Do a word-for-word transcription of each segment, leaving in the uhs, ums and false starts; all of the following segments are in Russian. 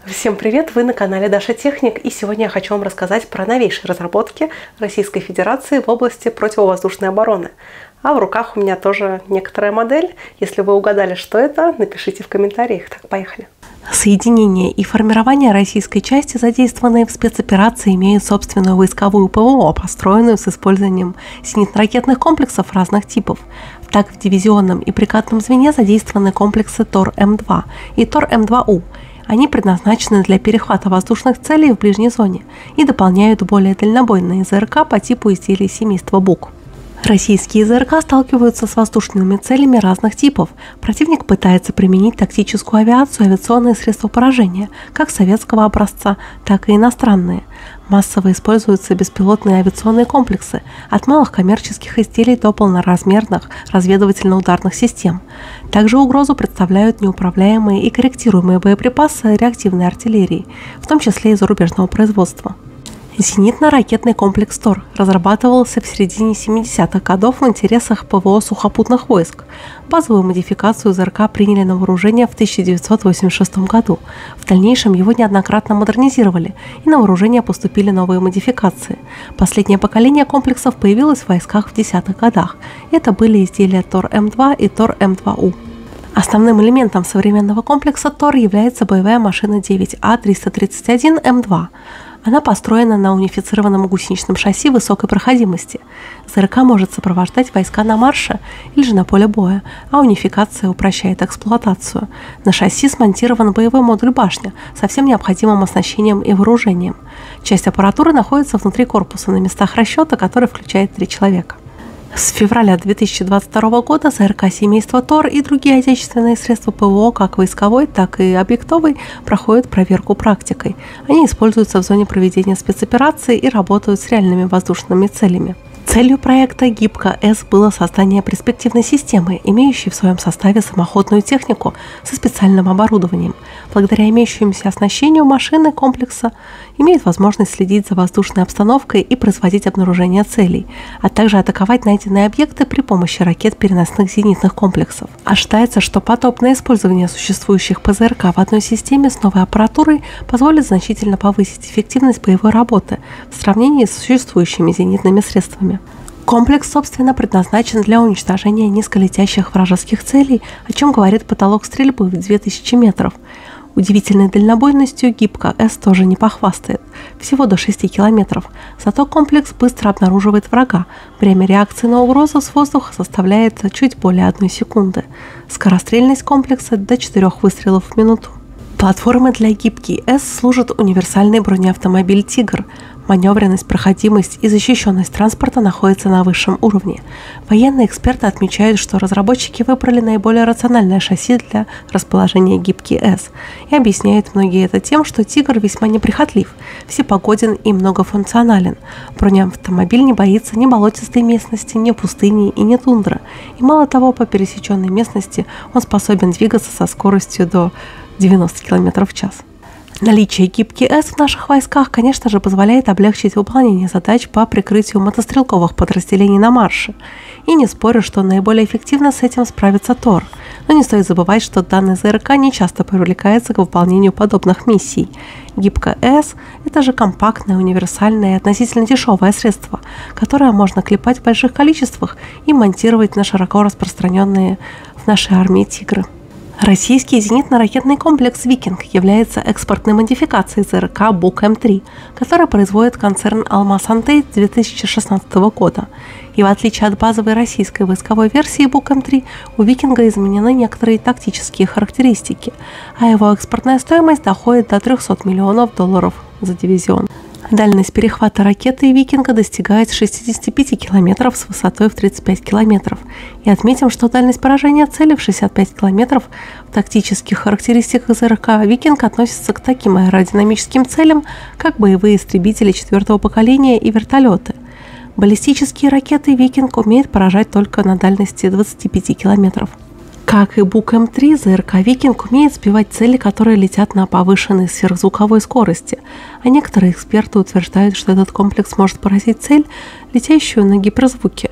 Всем привет! Вы на канале Даша Техник, и сегодня я хочу вам рассказать про новейшие разработки Российской Федерации в области противовоздушной обороны. А в руках у меня тоже некоторая модель. Если вы угадали, что это, напишите в комментариях. Так, поехали! Соединение и формирование российской части, задействованные в спецоперации, имеют собственную войсковую ПВО, построенную с использованием зенитно-ракетных комплексов разных типов. Так, в дивизионном и бригадном звене задействованы комплексы Тор М два и Тор М два У. Они предназначены для перехвата воздушных целей в ближней зоне и дополняют более дальнобойные ЗРК по типу изделий семейства БУК. Российские ЗРК сталкиваются с воздушными целями разных типов. Противник пытается применить тактическую авиацию и авиационные средства поражения, как советского образца, так и иностранные. Массово используются беспилотные авиационные комплексы, от малых коммерческих изделий до полноразмерных разведывательно-ударных систем. Также угрозу представляют неуправляемые и корректируемые боеприпасы реактивной артиллерии, в том числе и зарубежного производства. Зенитно-ракетный комплекс Тор разрабатывался в середине семидесятых годов в интересах ПВО сухопутных войск. Базовую модификацию ЗРК приняли на вооружение в тысяча девятьсот восемьдесят шестом году. В дальнейшем его неоднократно модернизировали, и на вооружение поступили новые модификации. Последнее поколение комплексов появилось в войсках в десятых годах. Это были изделия Тор М два и Тор М два У. Основным элементом современного комплекса Тор является боевая машина девять А триста тридцать один М два. Она построена на унифицированном гусеничном шасси высокой проходимости. ЗРК может сопровождать войска на марше или же на поле боя, а унификация упрощает эксплуатацию. На шасси смонтирован боевой модуль башня со всем необходимым оснащением и вооружением. Часть аппаратуры находится внутри корпуса на местах расчета, который включает три человека. С февраля две тысячи двадцать второго года ЗРК семейства Тор и другие отечественные средства ПВО, как войсковой, так и объектовой, проходят проверку практикой. Они используются в зоне проведения спецопераций и работают с реальными воздушными целями. Целью проекта ГИБКО-С было создание перспективной системы, имеющей в своем составе самоходную технику со специальным оборудованием. Благодаря имеющемуся оснащению машины комплекса имеют возможность следить за воздушной обстановкой и производить обнаружение целей, а также атаковать найденные объекты при помощи ракет переносных зенитных комплексов. Ожидается, что подобное использование существующих ПЗРК в одной системе с новой аппаратурой позволит значительно повысить эффективность боевой работы в сравнении с существующими зенитными средствами. Комплекс, собственно, предназначен для уничтожения низколетящих вражеских целей, о чем говорит потолок стрельбы в две тысячи метров. Удивительной дальнобойностью ГИБКО-С тоже не похвастает, всего до шести километров. Зато комплекс быстро обнаруживает врага. Время реакции на угрозу с воздуха составляет чуть более одной секунды. Скорострельность комплекса до четырёх выстрелов в минуту. Платформой для ГИБКО-С служит универсальный бронеавтомобиль «Тигр». Маневренность, проходимость и защищенность транспорта находятся на высшем уровне. Военные эксперты отмечают, что разработчики выбрали наиболее рациональное шасси для расположения ГИБКО-С и объясняют многие это тем, что «Тигр» весьма неприхотлив, всепогоден и многофункционален. Бронеавтомобиль не боится ни болотистой местности, ни пустыни и ни тундры. И мало того, по пересеченной местности он способен двигаться со скоростью до девяноста километров в час. Наличие ГИБКО-С в наших войсках, конечно же, позволяет облегчить выполнение задач по прикрытию мотострелковых подразделений на марше. И не спорю, что наиболее эффективно с этим справится Тор. Но не стоит забывать, что данный ЗРК не часто привлекается к выполнению подобных миссий. ГИБКО-С – это же компактное, универсальное и относительно дешевое средство, которое можно клепать в больших количествах и монтировать на широко распространенные в нашей армии «Тигры». Российский зенитно-ракетный комплекс «Викинг» является экспортной модификацией ЗРК БУК М три, который производит концерн «Алмаз-Антей» с две тысячи шестнадцатого года. И в отличие от базовой российской войсковой версии БУК М три, у «Викинга» изменены некоторые тактические характеристики, а его экспортная стоимость доходит до трёхсот миллионов долларов за дивизион. Дальность перехвата ракеты «Викинга» достигает шестидесяти пяти километров с высотой в тридцать пять километров. И отметим, что дальность поражения цели в шестьдесят пять километров в тактических характеристиках ЗРК «Викинг» относится к таким аэродинамическим целям, как боевые истребители четвертого поколения и вертолеты. Баллистические ракеты «Викинг» умеют поражать только на дальности двадцати пяти километров. Как и БУК М три, ЗРК «Викинг» умеет сбивать цели, которые летят на повышенной сверхзвуковой скорости, а некоторые эксперты утверждают, что этот комплекс может поразить цель, летящую на гиперзвуке.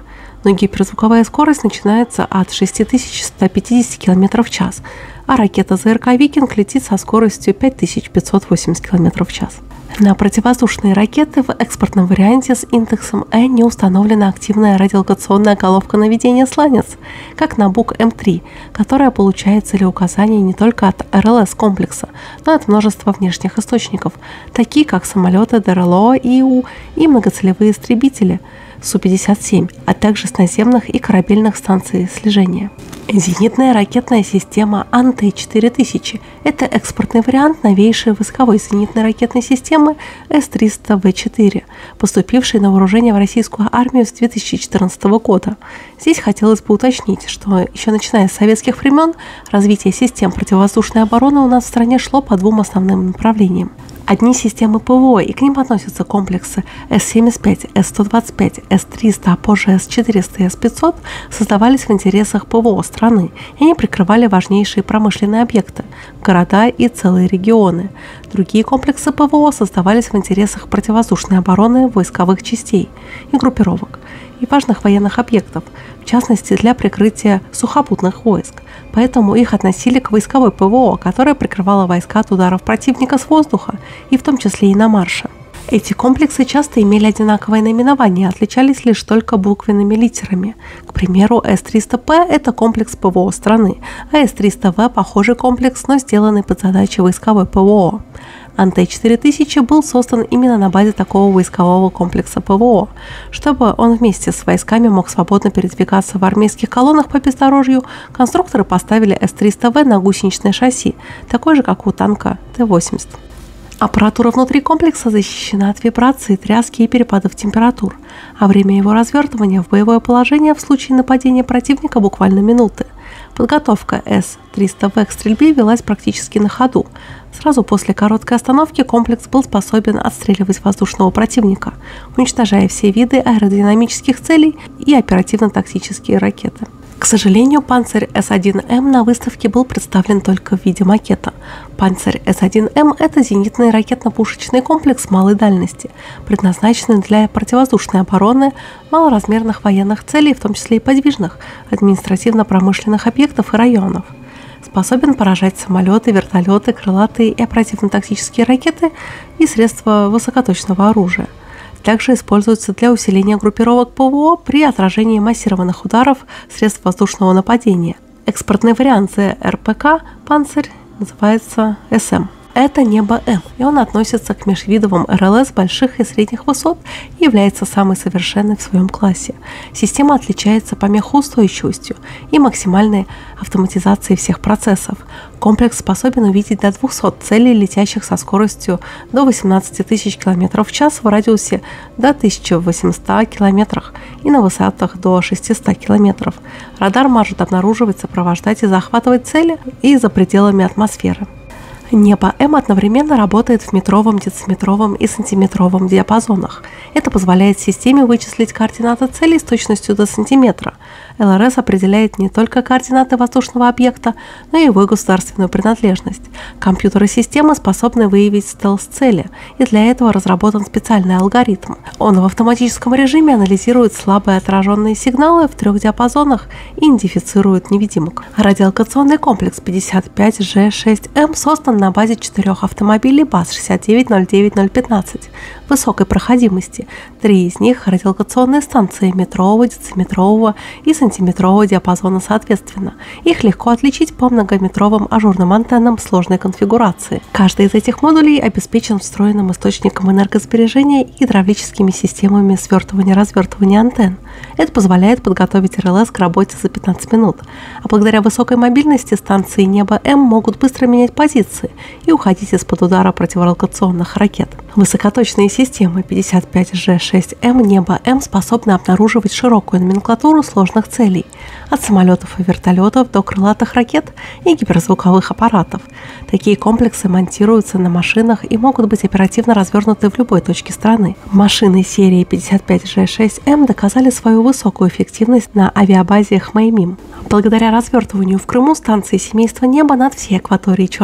но гиперзвуковая скорость начинается от шесть тысяч ста пятидесяти километров в час, а ракета ЗРК «Викинг» летит со скоростью пять тысяч пятьсот восемьдесят километров в час. На противовоздушные ракеты в экспортном варианте с индексом Э не установлена активная радиолокационная головка наведения «Сланец», как на Бук М три, которая получает целеуказания не только от эр эл эс-комплекса, но и от множества внешних источников, такие как самолеты ДР Л О И У и многоцелевые истребители Су пятьдесят семь, а также с наземных и корабельных станций слежения. Зенитная ракетная система Ан Тэ четыре тысячи – это экспортный вариант новейшей войсковой зенитной ракетной системы С триста В четыре, поступившей на вооружение в российскую армию с две тысячи четырнадцатого года. Здесь хотелось бы уточнить, что еще начиная с советских времен развитие систем противовоздушной обороны у нас в стране шло по двум основным направлениям. Одни системы ПВО, и к ним относятся комплексы С семьдесят пять, С сто двадцать пять, С триста, а позже С четыреста и С пятьсот, создавались в интересах ПВО страны, и они прикрывали важнейшие промышленные объекты, города и целые регионы. Другие комплексы ПВО создавались в интересах противовоздушной обороны войсковых частей и группировок и важных военных объектов, в частности для прикрытия сухопутных войск. Поэтому их относили к войсковой ПВО, которая прикрывала войска от ударов противника с воздуха, и в том числе и на марше. Эти комплексы часто имели одинаковое наименование, отличались лишь только буквенными литерами. К примеру, С триста П – это комплекс ПВО страны, а С триста В – похожий комплекс, но сделанный под задачи войсковой ПВО. Ан Тэ четыре тысячи был создан именно на базе такого войскового комплекса ПВО, чтобы он вместе с войсками мог свободно передвигаться в армейских колоннах по бездорожью. Конструкторы поставили С триста В на гусеничное шасси, такой же, как у танка Т восемьдесят. Аппаратура внутри комплекса защищена от вибраций, тряски и перепадов температур, а время его развертывания в боевое положение в случае нападения противника буквально минуты. Подготовка С триста В к стрельбе велась практически на ходу. Сразу после короткой остановки комплекс был способен отстреливать воздушного противника, уничтожая все виды аэродинамических целей и оперативно-тактические ракеты. К сожалению, Панцирь С один М на выставке был представлен только в виде макета. Панцирь С один М – это зенитный ракетно-пушечный комплекс малой дальности, предназначенный для противовоздушной обороны малоразмерных военных целей, в том числе и подвижных, административно-промышленных объектов и районов. Способен поражать самолеты, вертолеты, крылатые и оперативно-тактические ракеты и средства высокоточного оружия. Также используется для усиления группировок ПВО при отражении массированных ударов средств воздушного нападения. Экспортный вариант З Р П К «Панцирь» называется С М. Это небо М, и он относится к межвидовым эр эл эс больших и средних высот и является самой совершенной в своем классе. Система отличается помехоустойчивостью и максимальной автоматизацией всех процессов. Комплекс способен увидеть до двухсот целей, летящих со скоростью до восемнадцати тысяч километров в час в радиусе до тысячи восьмисот километров и на высотах до шестисот километров. Радар может обнаруживать, сопровождать и захватывать цели и за пределами атмосферы. Небо М одновременно работает в метровом, дециметровом и сантиметровом диапазонах. Это позволяет системе вычислить координаты целей с точностью до сантиметра. Эл Эр Эс определяет не только координаты воздушного объекта, но и его государственную принадлежность. Компьютеры системы способны выявить стелс-цели, и для этого разработан специальный алгоритм. Он в автоматическом режиме анализирует слабые отраженные сигналы в трех диапазонах и идентифицирует невидимок. Радиолокационный комплекс пятьдесят пять Ж шесть М создан на базе четырех автомобилей БАЗ шестьдесят девять ноль девять ноль пятнадцать высокой проходимости. Три из них – радиолокационные станции метрового, дециметрового и сантиметрового диапазона соответственно. Их легко отличить по многометровым ажурным антеннам сложной конфигурации. Каждый из этих модулей обеспечен встроенным источником энергосбережения и гидравлическими системами свертывания-развертывания антенн. Это позволяет подготовить эр эл эс к работе за пятнадцать минут. А благодаря высокой мобильности станции Небо М могут быстро менять позиции и уходить из-под удара противорадиолокационных ракет. Высокоточные системы пятьдесят пять Ж шесть М Небо М способны обнаруживать широкую номенклатуру сложных целей, от самолетов и вертолетов до крылатых ракет и гиперзвуковых аппаратов. Такие комплексы монтируются на машинах и могут быть оперативно развернуты в любой точке страны. Машины серии пятьдесят пять Ж шесть М доказали свою высокую эффективность на авиабазе Хмеймим. Благодаря развертыванию в Крыму станции семейства Неба над всей акваторией Черного моря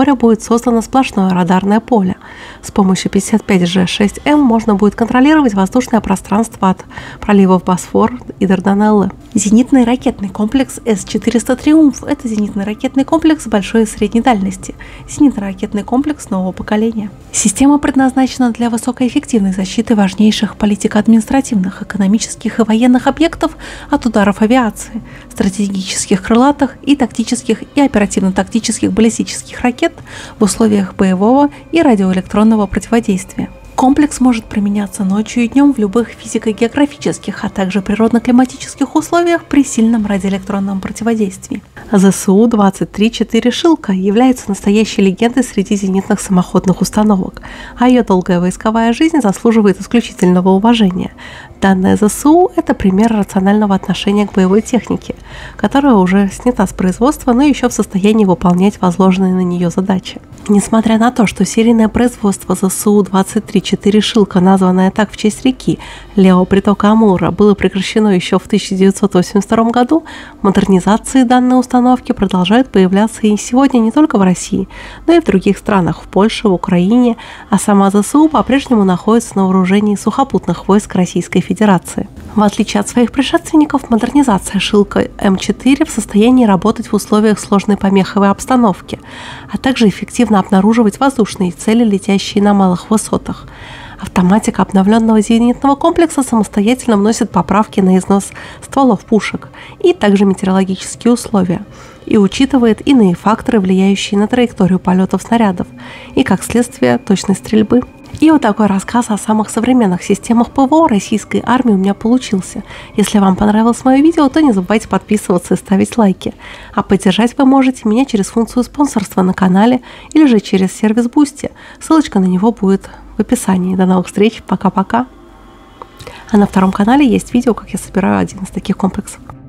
моря будет создано сплошное радарное поле. С помощью пятьдесят пять джи шесть эм можно будет контролировать воздушное пространство от проливов Босфор и Дарданеллы. Зенитный ракетный комплекс эс четыреста «Триумф» – это зенитный ракетный комплекс большой и средней дальности, зенитный ракетный комплекс нового поколения. Система предназначена для высокоэффективной защиты важнейших политико-административных, экономических и военных объектов от ударов авиации, стратегических крылатых и тактических и оперативно-тактических баллистических ракет в условиях боевого и радиоэлектронного противодействия. Комплекс может применяться ночью и днем в любых физико-географических, а также природно-климатических условиях при сильном радиоэлектронном противодействии. зэ эс у двадцать три четыре «Шилка» является настоящей легендой среди зенитных самоходных установок, а ее долгая войсковая жизнь заслуживает исключительного уважения. Данная зэ эс у – это пример рационального отношения к боевой технике, которая уже снята с производства, но еще в состоянии выполнять возложенные на нее задачи. Несмотря на то, что серийное производство зэ эс у двадцать три четыре «Шилка», названное так в честь реки, левого притока Амура, было прекращено еще в тысяча девятьсот восемьдесят втором году, модернизации данной установки продолжают появляться и сегодня не только в России, но и в других странах, в Польше, в Украине, а сама зэ эс у по-прежнему находится на вооружении сухопутных войск Российской Федерации. В отличие от своих предшественников, модернизация «Шилка эм четыре» в состоянии работать в условиях сложной помеховой обстановки, а также эффективно обнаруживать воздушные цели, летящие на малых высотах. Автоматика обновленного зенитного комплекса самостоятельно вносит поправки на износ стволов пушек и также метеорологические условия, и учитывает иные факторы, влияющие на траекторию полетов снарядов, и, как следствие, точность стрельбы. И вот такой рассказ о самых современных системах ПВО российской армии у меня получился. Если вам понравилось мое видео, то не забывайте подписываться и ставить лайки. А поддержать вы можете меня через функцию спонсорства на канале или же через сервис Boosty. Ссылочка на него будет в описании. До новых встреч, пока-пока. А на втором канале есть видео, как я собираю один из таких комплексов.